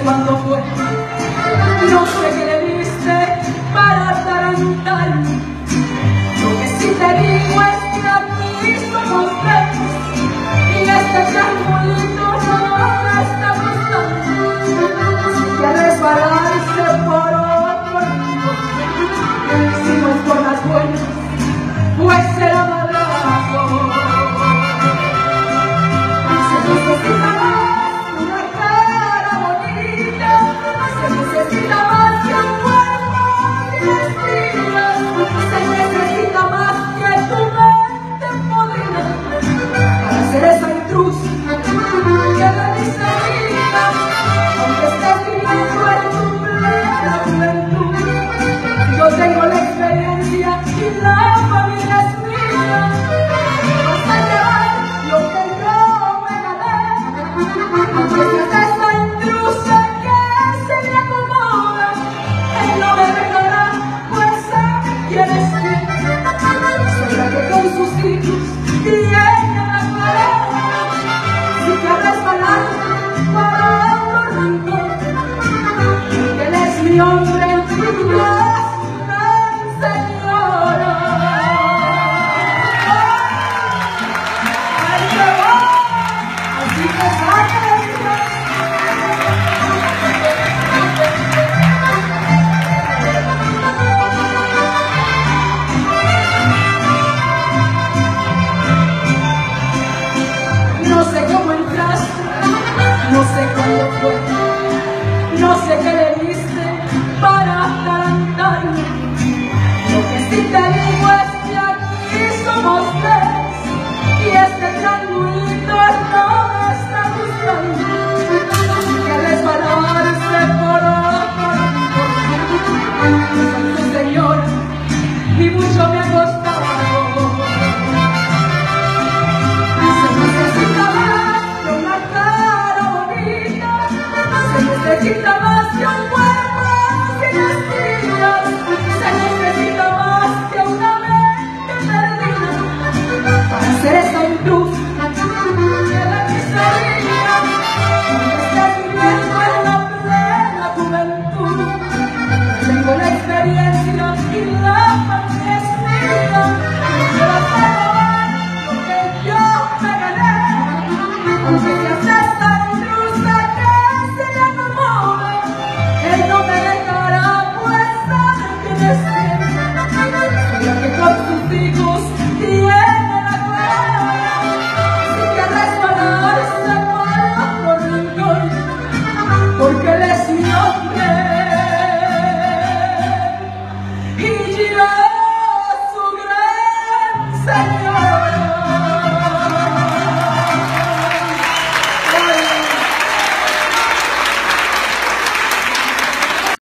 cuándo fue, no sé qué le diste para atarantarme. Lo que sí te digo es que aquí somos tres y este triangulito no me está gustando. Si quieres resbalarse por otro río, si no es por las buenas, pues será madrazo. Se necesita más que una cara bonita, se necesita más que un cuerpo sin espinas, se necesita más que tu mente podrida para ser esa intrusa que la diseña, aunque estés viviendo en tu plena juventud. Yo tengo la experiencia y la familia es mía, vas a llevar lo que yo me gané, aunque seas esa intrusa que se me acomoda, él no me dejará, pues sé quién es quién. Soy la que con sus hijos tiene la pareja, si te resbalar para otro rincón, porque él es mi hombre, señora. Ahí se va, así que sáquenle. No sé cómo entraste, no sé cuándo fue, no sé qué le diste para atarantarme. Lo que sí te digo es que aquí somos tres y este triangulito no me está gustando. Que resbalarse por otro río, señora, y mucho me ha costado. Se necesita más que una cara bonita, se necesita más que un cuerpo sin espinas, se necesita más que una mente perdida para ser esa intrusa que la miseria, aunque estés viviendo en la plena juventud. Tengo la experiencia y la fantasía de hacer lo que yo me gané, aunque seas esta intrusa que se le acomoda, él no me dejará, pues sabe quién es quién. Soy la que con sus hijos